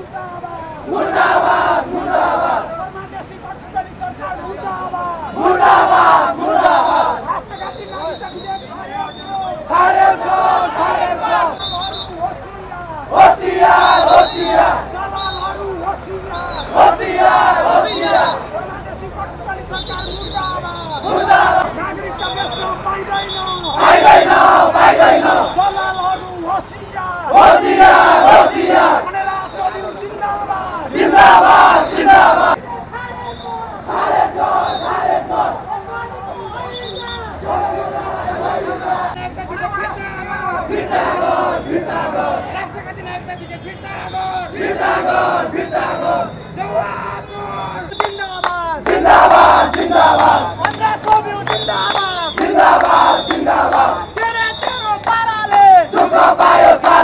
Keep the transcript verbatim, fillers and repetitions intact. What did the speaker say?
मुर्दाबाद मुर्दाबाद परमादेशी गठबन्धन सरकार मुर्दाबाद मुर्दाबाद मुर्दाबाद राष्ट्रघाती नागरिकता विधेयक खारेज करो खारेज करो होशियार होशियार दलालहरू होशियार होशियार होशियार परमादेशी गठबन्धन सरकार मुर्दाबाद मुर्दाबाद नागरिकता बेच्न पाइदैन पाइदैन पाइदैन दलालहरू होशियार होशियार होशियार जिंदाबाद जिंदाबाद खारेज कर खारेज कर फिर्ता कर फिर्ता कर राष्ट्रघाती नागरिकता विधेयक फिर्ता कर फिर्ता कर फिर्ता कर जिंदाबाद जिंदाबाद जिंदाबाद पंद्रह सौ भी जिंदाबाद जिंदाबाद जिंदाबाद तेरे तेरो पाराले दुख पायो